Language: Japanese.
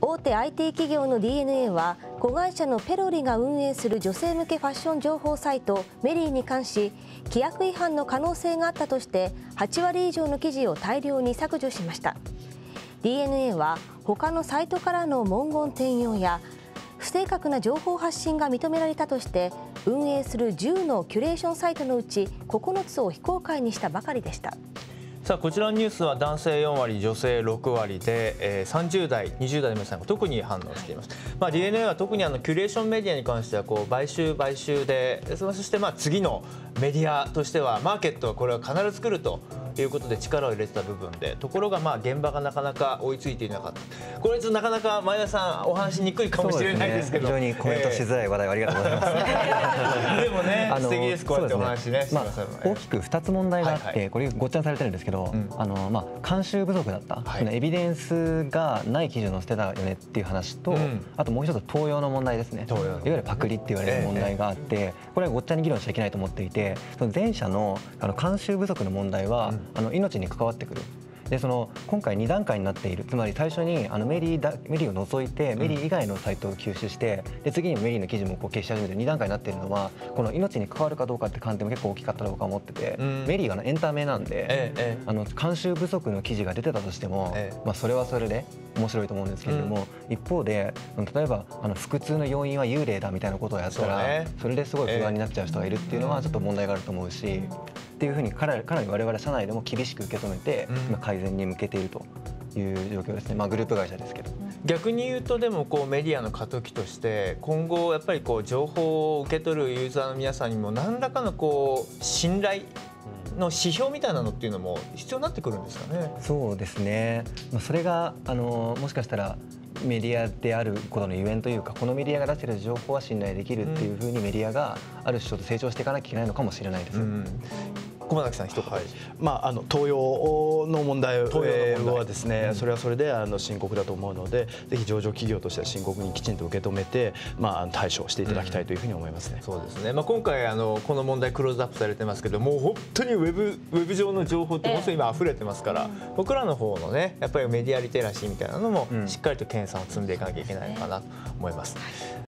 大手 IT 企業の DNA は子会社のペロリが運営する女性向けファッション情報サイトメリーに関し規約違反の可能性があったとして8割以上の記事を大量に削除しました。 DNA は他のサイトからの文言転用や不正確な情報発信が認められたとして運営する10のキュレーションサイトのうち9つを非公開にしたばかりでした。 さあこちらのニュースは男性4割、女性6割で、30代、20代の皆さんが特に反応しています。DNA は特にキュレーションメディアに関しては買収で、そして次のメディアとしてはマーケットはこれは必ず作るということで力を入れてた部分で、ところが現場がなかなか追いついていなかった。これなかなか前田さんお話しにくいかもしれないですけど、 非常にコメントしづらい話題をありがとうございます。 でもね素敵です。こうやってお話ねしてくださるのね。 大きく2つ問題があって、これごっちゃにされてるんですけど、監修不足だった、エビデンスがない記事を載せてたよねっていう話と、あともう一つ盗用の問題ですね。いわゆるパクリって言われる問題があって、これはごっちゃに議論しちゃいけないと思っていて、その前者の監修不足の問題は命に関わってくる。で今回2段階になっている、つまり最初にメリーを除いてメリー以外のサイトを吸収して、で次にメリーの記事も消し始めて2段階になっているのは、この命に関わるかどうかって観点も結構大きかったと僕は思ってて、メリーがエンタメなんで、監修不足の記事が出てたとしても、それはそれで面白いと思うんですけれども、一方で例えば腹痛の要因は幽霊だみたいなことをやったら、それですごい不安になっちゃう人がいるっていうのはちょっと問題があると思うし。っていうふうにかなり我々社内でも厳しく受け止めて、今改善に向けているという状況ですね。グループ会社ですけど。 逆に言うとでもメディアの過渡期として今後やっぱり情報を受け取るユーザーの皆さんにも何らかの信頼の指標みたいなのっていうのも必要になってくるんですかね。 そうですね。それがもしかしたらメディアであることのゆえんというか、このメディアが出している情報は信頼できるっていうふうにメディアがある種ちょっと成長していかなきゃいけないのかもしれないです。 駒崎さん一言。 盗用の問題はですね、それはそれで深刻だと思うので、ぜひ上場企業としては深刻にきちんと受け止めて、対処していただきたいというふうに思いますね。 そうですね。今回この問題クローズアップされてますけど、もう本当にウェブ上の情報って本当に今溢れてますから、僕らの方のねやっぱりメディアリテラシーみたいなのもしっかりと研鑽を積んでいかなきゃいけないのかなと思います。